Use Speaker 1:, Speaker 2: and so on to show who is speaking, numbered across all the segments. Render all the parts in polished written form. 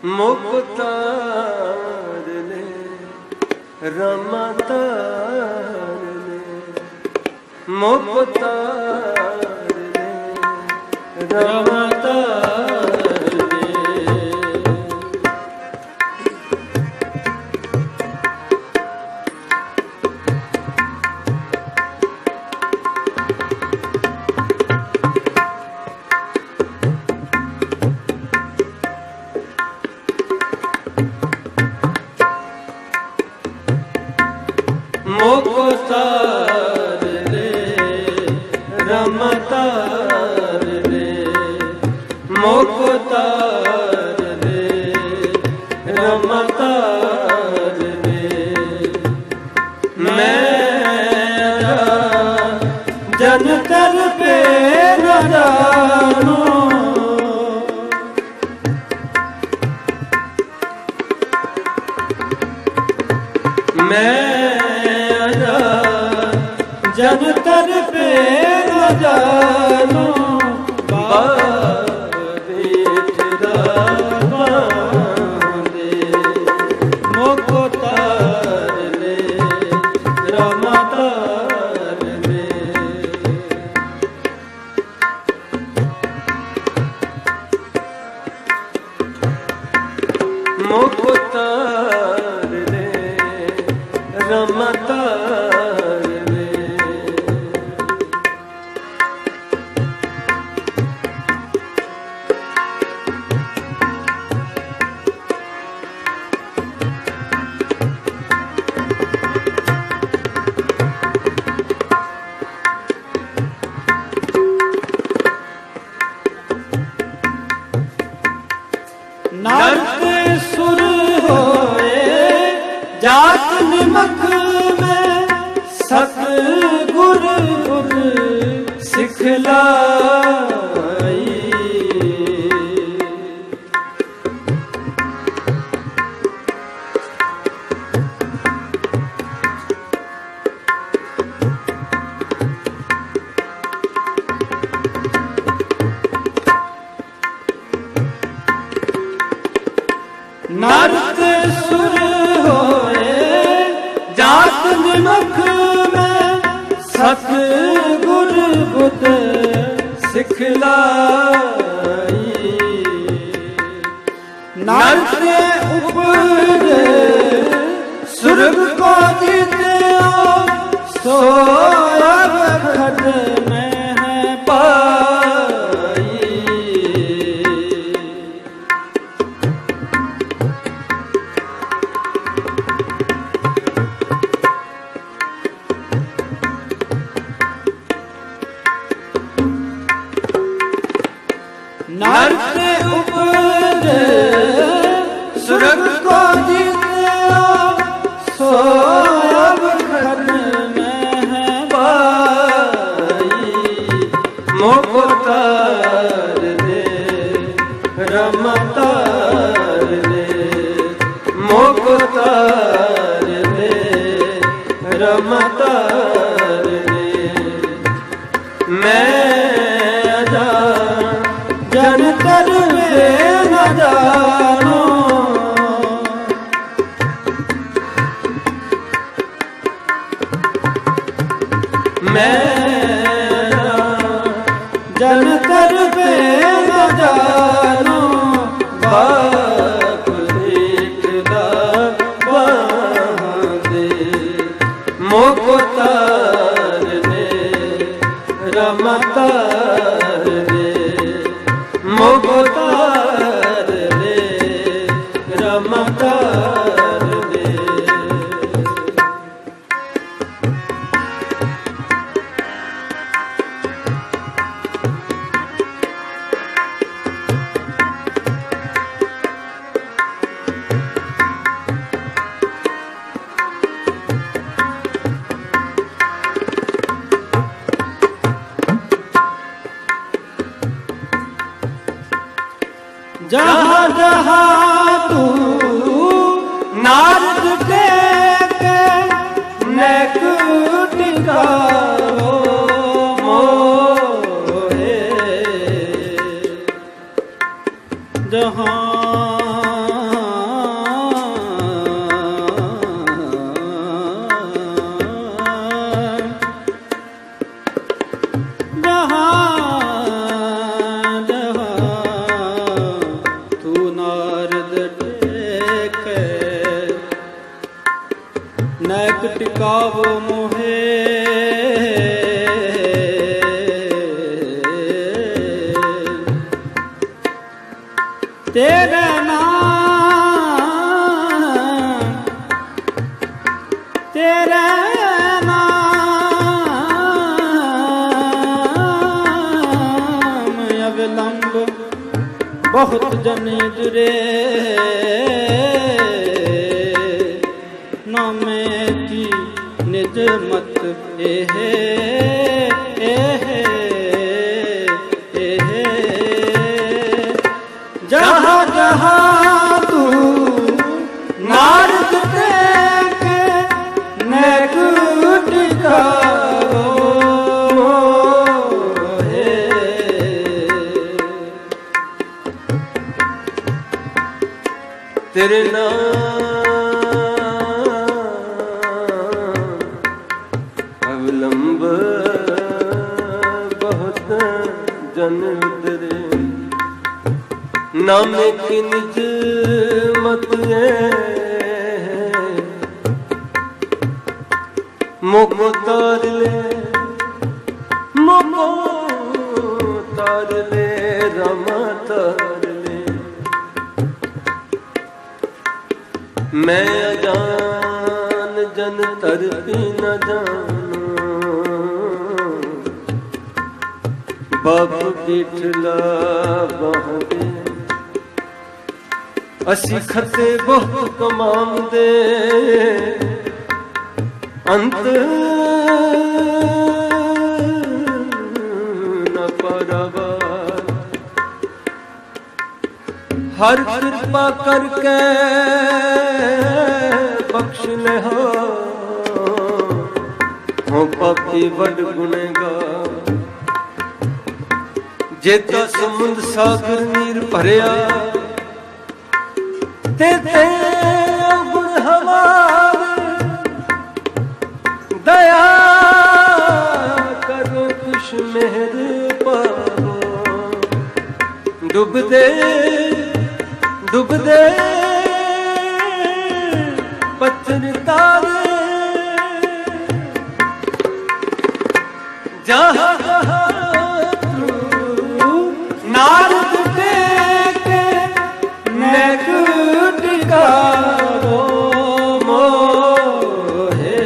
Speaker 1: मुक्तार ने रमतार ने मुक्तार ने रमतार ने मुक्तार रे रमतार रे मुक्तार रे रमतार रे मेरा जन कर पे न जानो जन तर पे न जानो बेठदा बांधे मुक्तार ले रमतार ले मुक्तार ले रमतार नर्त सुर होए जात निमक में सत गुर गुर सिखलाई नर्त सुर होए जात निमक में सत गुर बुत सिखलाई नर्त उपजे सुरग को दीते सो अब खट में है पाई नर्त उपजे सुरग को दीते सो अब खट में है बाई मुक्तार दे रमतार दे मुक्तार दे रमतार दे मैं जन कर वे न जानो मेरा जन कर वे न जानो बाप देखदा बांधे मुक्तार ने रमतार मुक्तार रे रमतार रे जहाँ जहाँ तू नारद टेके नेक टिकाओ मोहे जहाँ ਕਾਵ ਮੋਹੇ ਤੇਰੇ ਨਾਮ ਤੇਰੇ ਨਾਮ ਅਵਲੰਬ ਬਹੁਤ ਜਨੇ ਜੁਰੇ ਨਾਮੇ ਕੀ ਨਿਜ ਮਤ ਇਹ ਜਹਾਂ ਜਹਾਂ ਤੂੰ ਨਾਰਦ ਦੇਖ ਨੈਕ ਟਿਕਾਓ ਮੋਹੇ
Speaker 2: ਤੇਰੇ ਨਾਮ ਅਵਲੰਬ ਬਹੁਤ ਜਨ ਉਤਰੇ ਨਾਮੇ ਕੀ ਨਿਜ ਮਤ ਮੋਕੋ ਤਾਰ ਲੈ ਮੋਕੋ ਤਾਰ ਲੈ ਰਮਾ ਤਾਰ ਲੈ ਮੈਂ ਅਜਾਨ ਜਨ ਤਰਪੀ ਨ ਜਾਨੂ ਬਾਪ ਬਿਠਲਾ ਬਹਦੇ ਅਸੀਂ ਖੱਤੇ ਬਹੁਤ ਕਮਾਉਂਦੇ ਅੰਤ ਨ ਪਰਵਾ ਹਰ ਕਿਰਪਾ ਕਰਕੇ ਬਖਸ਼ ਲੈ ਹੋ ਪਾਪੀ ਵੱਡ ਗੁਨੇਗਾਰ ਜੇ ਤਾਂ ਸਮੁੰਦ ਸਾਗਰ ਨੀਰ ਭਰਿਆ ਤੇ ਗੁਣ ਹਮਾਰੇ ਦਇਆ ਕਰੋ ਕੁਛ ਮਿਹਰ ਪਾਵੋ ਡੁੱਬਦੇ ਡੁੱਬਦੇ ਪੱਥਰ ਤਾਰੇ ਜਹਾਂ
Speaker 1: ਨਾਰਦ ਦੇਖ ਨੈਕ ਟਿਕਾਓ ਮੋਹੇ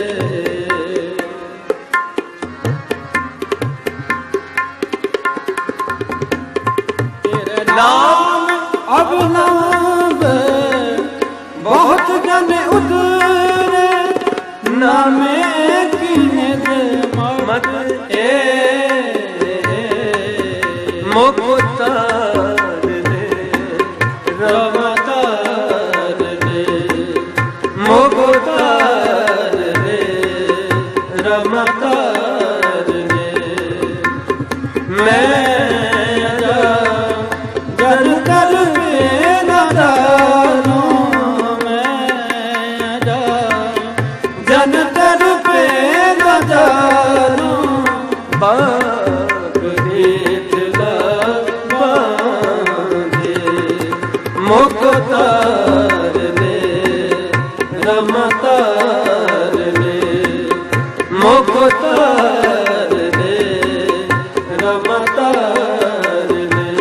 Speaker 1: ਤੇਰੇ ਨਾਮ ਅਵਲੰਬ ਬਹੁਤ ਜਨ ਉਤਰੇ ਨਾਮੇ ਕੀ ਨਿਜ ਮਤ
Speaker 2: ਮੋਕੋ ਤਾਰ ਲੈ
Speaker 1: ਰਮਾ ਤਾਰ ਲੈ
Speaker 2: ਮੋਕੋ ਤਾਰ ਲੈ
Speaker 1: ਰਮਾ ਤਾਰ ਲੈ
Speaker 2: ਮੈਂ
Speaker 1: ਜਨ ਕਰ ਕੇ ਨ ਜਾਨੂ ਮੈਂ ਜਨ ਕਰ ਕੇ ਨ ਜਾਨੂ
Speaker 2: ਬਾਪ ਬਿਠਲਾ ਬਾਂਧੇ ਮੋਕੋ ਤਾਰ ਲੈ ਰਮਾ ਤਾਰ ਲੈ ਮੋਕੋ ਤਾਰ ਲੈ ਰਮਾ ਤਾਰ ਲੈ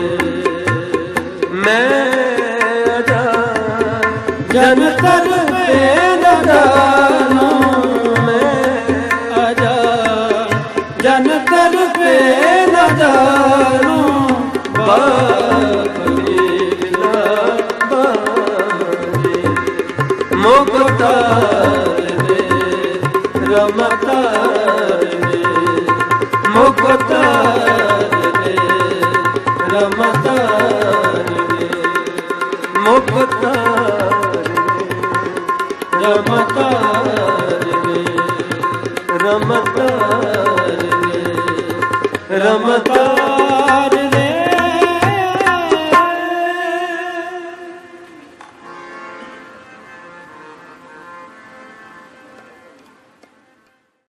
Speaker 2: ਮੈਂ
Speaker 1: ਜਨ ਕਰ ਕੇ ਨ ਜਾਨੂ ਮੈਂ ਜਨ ਕਰ ਕੇ ਨ ਜਾਨੂ
Speaker 2: ਬਾਪ ਬਿਠਲਾ ਬਾਂਧੇ ਮੋਕੋ ਤਾਰ ਲੈ ਰਮਾ ਤਾਰ ਲੈ ਮੋਕੋ ਤਾਰ ਲੈ ਰਮਾ ਤਾਰ ਲੈ ਮੋਕੋ ਤਾਰ ਲੈ ਰਮਾ ਤਾਰ ਲੈ ਰਮਾ ਤਾਰ ਲੈ ਰਮਾ ਤਾਰ